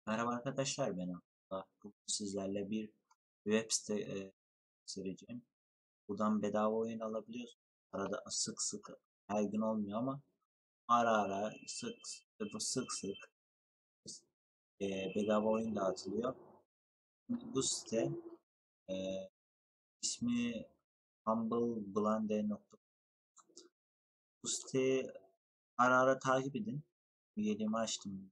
Merhaba arkadaşlar, ben Abdullah. Bugün sizlerle bir web site sereceğim. Buradan bedava oyun alabiliyorsunuz. Arada sık sık, her gün olmuyor ama ara ara sık sık bedava oyun dağıtılıyor. Bu site e, ismi humbleblande.com. Bu siteyi ara ara takip edin. Üyeliğimi açtım.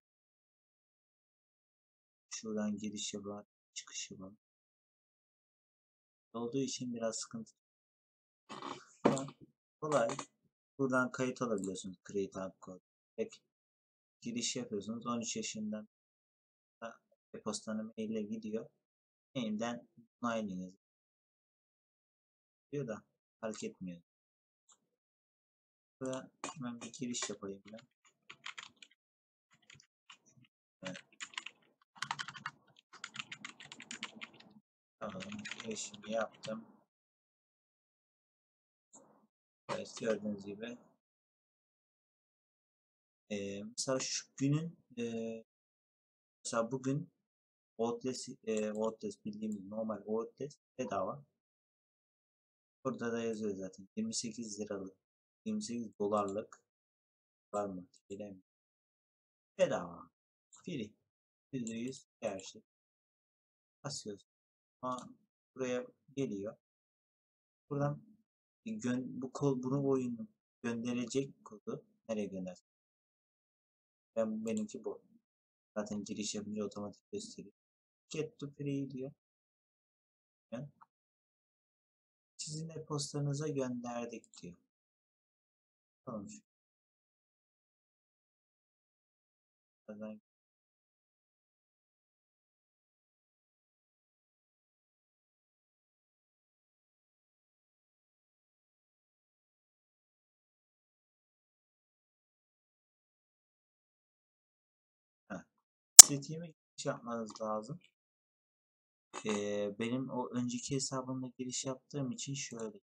Şuradan girişi var, çıkışı var. Olduğu için biraz sıkıntı. Ama kolay. Buradan kayıt alabiliyorsunuz. Create Code. Tek giriş yapıyorsunuz. 13 yaşından da e-postanın maille gidiyor. Mailden onaylayınız diyor da fark etmiyor. Burada hemen bir giriş yapayım ben. Evet, tamam. Girişimi yaptım. Evet, gördüğünüz gibi. Mesela şu günün mesela bugün Outlast bildiğimiz normal Outlast bedava. Burada da yazıyor zaten. 28 liralık, 28 dolarlık var mı? Bilemiyorum. Bedava. Free. %100 gerçek. Basıyorsun. Ama buraya geliyor. Buradan bunu oyunu gönderecek kodu nereye göndersin? Benimki bu. Zaten giriş yapınca otomatik gösteriyor. Get to free diyor. Yani sizin e-postanıza gönderdik diyor. Tamam. Şuradan ha. Steam'e giriş yapmanız lazım. Benim o önceki hesabımda giriş yaptığım için şöyle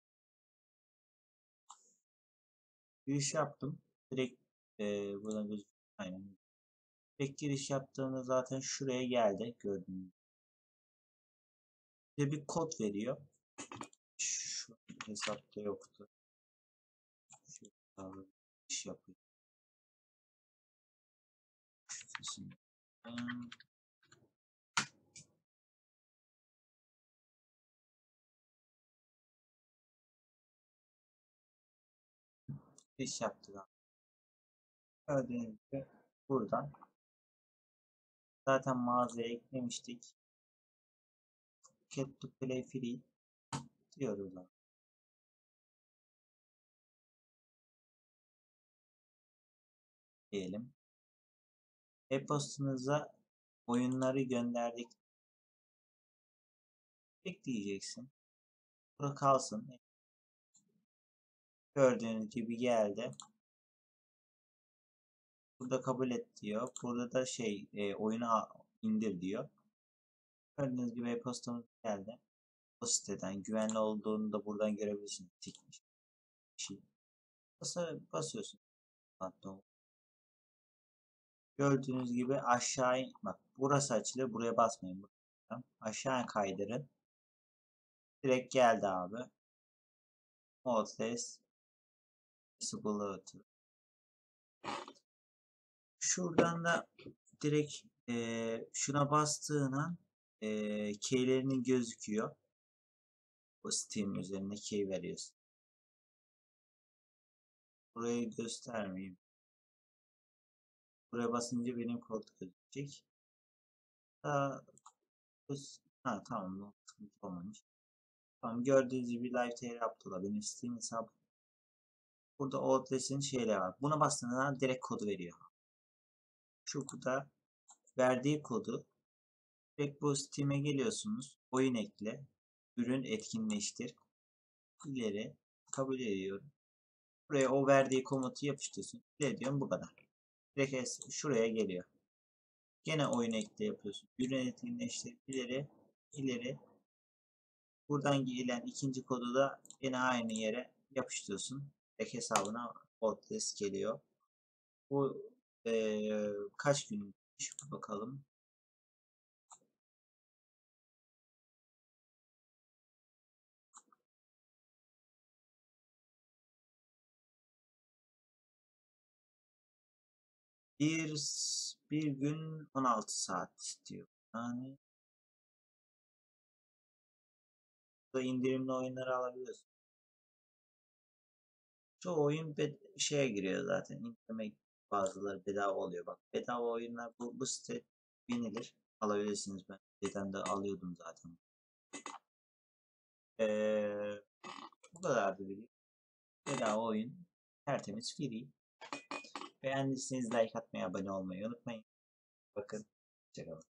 giriş yaptım. Direkt buradan gözüküyor. Aynen. Direkt giriş yaptığımda zaten şuraya geldi gördüğünüz gibi. Bir kod veriyor. Şu hesapta yoktu. Şu hesabı iş yapıyor. Şurasını. İş yaptık. Gördüğünüz gibi buradan zaten mağazaya eklemiştik. Get to play free diyoruz. Diyelim. E-postanıza oyunları gönderdik. Ekleyeceksin. Burada kalsın. Gördüğünüz gibi geldi. Burada kabul et diyor. Burada da oyunu indir diyor. Gördüğünüz gibi e-postamız geldi. O siteden güvenli olduğunu da buradan görebilirsiniz. Tikmiş. Basıyorsun. Hatta gördüğünüz gibi aşağı bak burası açılıyor. Buraya basmayın. Aşağı kaydırın. Direkt geldi abi. Outlast Visibility. Şuradan da direkt şuna bastığına keylerinin gözüküyor. O Steam üzerinde key veriyorsun. Burayı göstermeyeyim. Buraya basınca benim kod gözükecek. Daha, tamam. Sıkıntı olmamış. Tamam, gördüğünüz gibi Live TR Abdullah benim Steam hesabım. Burada Outlast'in şeyleri var. Buna bastığında direkt kodu veriyor. Şu kutuda verdiği kodu direkt bu Steam'e geliyorsunuz. Oyun ekle. Ürün etkinleştir. İleri kabul ediyorum. Buraya o verdiği komutu yapıştırıyorsun. İleri bu kadar. Direkt şuraya geliyor. Gene oyun ekle yapıyorsun. Ürün etkinleştir. İleri. Buradan gelen ikinci kodu da yine aynı yere yapıştırıyorsun. Direkt hesabına Outlast geliyor. Bu kaç gün bakalım. bir gün 16 saat diyor. Yani burada indirimli oyunları alabiliyorsun. Çoğu oyun şeye giriyor zaten. İndirime bazıları bedava oluyor. Bak bedava oyunlar bu site binilir. Alabilirsiniz. Ben önceden de alıyordum zaten. Ee, Bu kadardı video. Bedava oyun. Tertemiz free. Beğendiyseniz like atmayı, abone olmayı unutmayın. Bakın. Hoşçakalın.